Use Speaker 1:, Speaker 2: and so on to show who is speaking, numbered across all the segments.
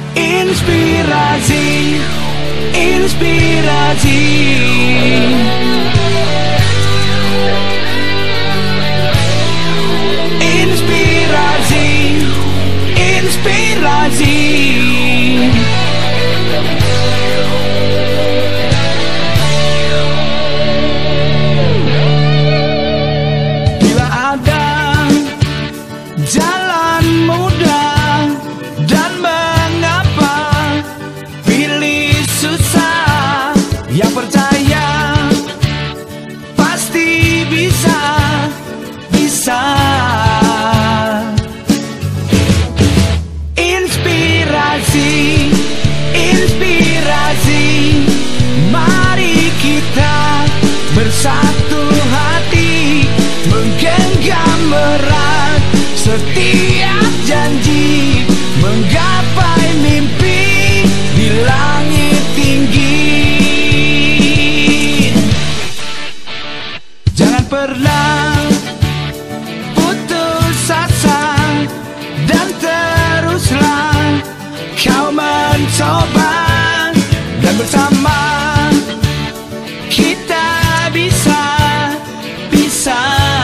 Speaker 1: Inspirasi, inspirasi. Inspirasi, inspirasi. Bila ada jalan mudah dan mengapa pilih susah, yang percaya pasti bisa, bisa. Inspirasi, inspirasi. Mari kita bersatu hati, menggenggam erat setiap janji, menggapai mimpi di langit tinggi. Jangan pernah putus asa dan teruslah kau mencoba, dan bersama kita bisa, bisa.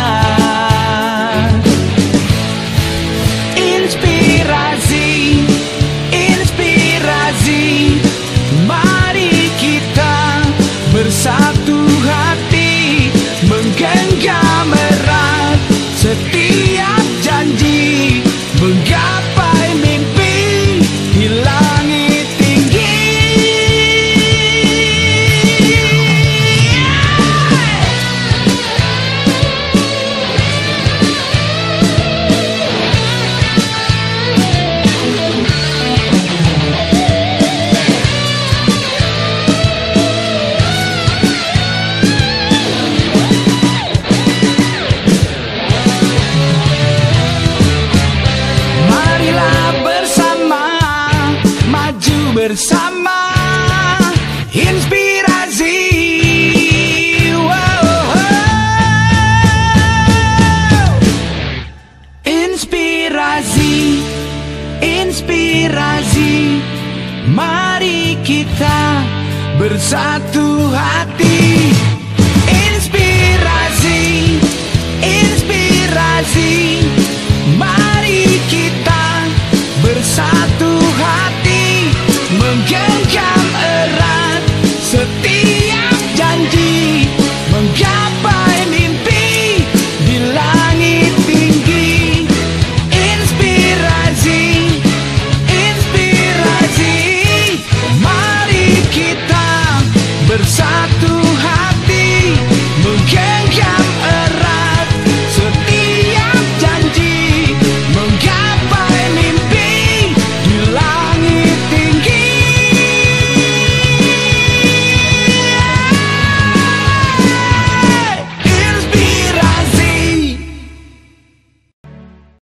Speaker 1: Inspirasi, inspirasi. Mari kita bersatu hati, menggenggam erat setiap janji, menggapai mimpi di langit tinggi. Bersama inspirasi. Wow. Inspirasi, inspirasi. Mari kita bersatu hati. Inspirasi, inspirasi. Mari kita